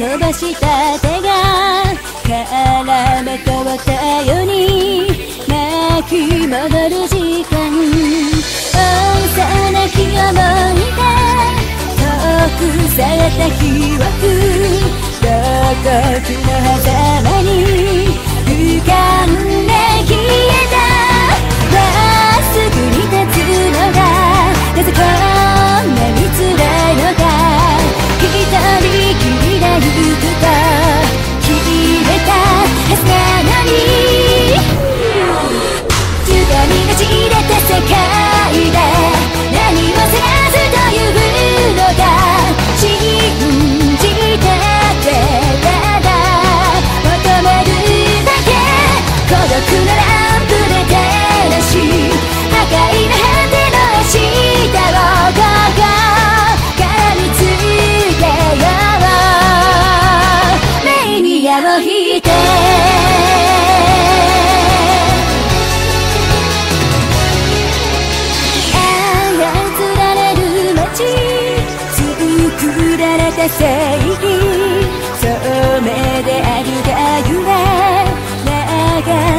伸ばした手が絡め通ったように巻き戻る時間、幼き思い出遠くされた記憶、どこかの狭間に浮かんで消えた。まっすぐに立つのがなぜこんなに辛いのか、一人きりで行くと決めたはずなのに、掴みがちれた世界で何もせずというのが信じたってただ求めるだけ、孤独なランプで照らし破壊な果ての明日をここから見つけよう、目に矢を引いて操られる街、作られた正義、そう目であるがゆえ流